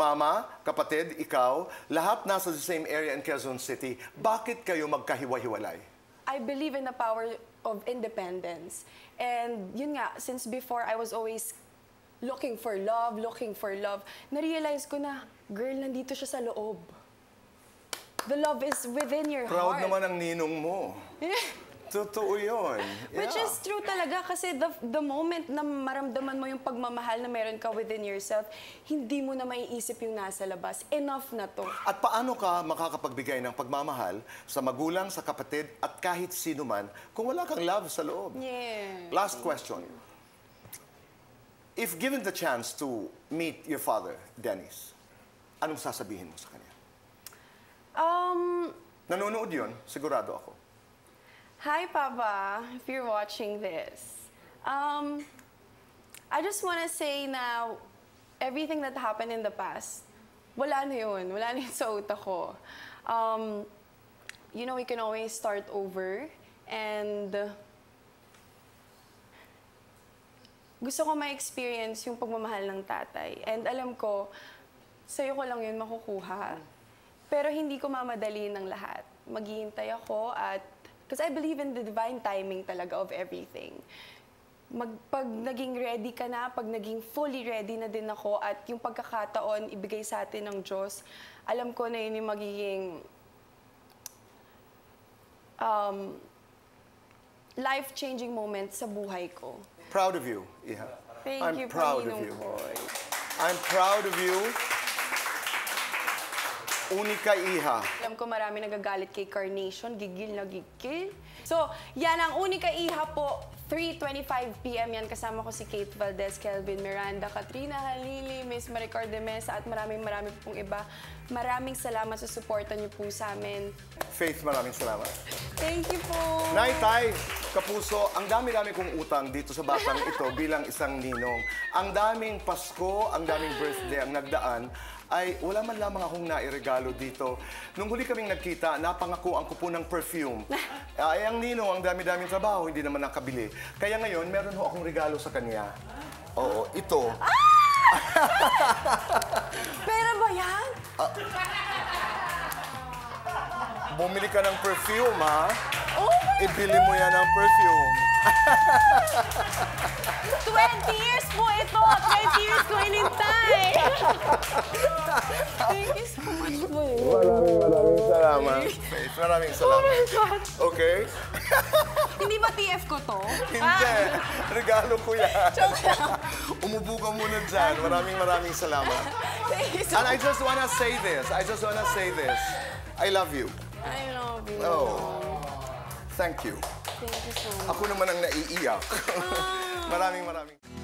mama, kapatid, ikaw, lahat nasa the same area in Quezon City. Bakit kayo magkahiwa-hiwalay? I believe in the power of independence. And yun nga, since before I was always looking for love, na-realize ko na, girl, nandito siya sa loob. The love is within your Proud heart. naman ang ninong mo. Totoo yun. Which is true talaga kasi the moment na maramdaman mo yung pagmamahal na meron ka within yourself, hindi mo na maiisip yung nasa labas. Enough na to. At paano ka makakapagbigay ng pagmamahal sa magulang, sa kapatid, at kahit sino man kung wala kang love sa loob? Yeah. Last question. If given the chance to meet your father, Dennis, anong sasabihin mo sa kanya? Nanonood yun, sigurado ako. Hi, Papa, if you're watching this. I just want to say na everything that happened in the past, wala na yun sa utak ko. You know, we can always start over, and gusto ko ma-experience yung pagmamahal ng tatay. And alam ko, sa'yo ko lang yun makukuha. Pero hindi ko mamadali ng lahat. Maghihintay ako at because I believe in the divine timing talaga of everything. Pag naging ready ka na, pag naging fully ready na din ako at yung pagkakataon ibigay sa atin ng Diyos, alam ko na yun yung magiging life-changing moment sa buhay ko. Proud of you, Iha. Thank you, proud of you. I'm proud of you. Unika, Iha. Alam ko marami nagagalit kay Carnation, gigil na gigil. So, yan ang Unika Iha po. 3:25 PM yan. Kasama ko si Kate Valdez, Kelvin Miranda, Katrina Halili, Miss Maricar de Mesa, at maraming pong iba. Maraming salamat sa suporta niyo po sa amin. Faith, maraming salamat. Thank you po. Nay, Tay, Kapuso, ang dami-dami kong utang dito sa batang ito bilang isang ninong. Ang daming Pasko, ang daming birthday ang nagdaan, ay wala man lamang akong nairegalo dito. Nung huli kaming nagkita, napangakuan ko po ng perfume. Ay, ang ninong, ang dami-daming trabaho, hindi naman nakabili. Kaya ngayon, meron ho akong regalo sa kanya. Oo, ito. Pera ba yan? Bumili ka ng perfume, ha? Oh Ibili mo yan ng perfume. 20 years po ito! 20 years ko inintay! Thank you so much po. Maraming salamat. Faith, maraming salamat. Oh my God! Okay? Hindi ba TF ko to? Hindi. Regalo ko yan. Joke lang. Umupo ka muna dyan. Maraming salamat. Thank you so And much. I just wanna say this. I love you. I love you. Oh. Thank you. Thank you so much. Ako naman ang naiiyak. Maraming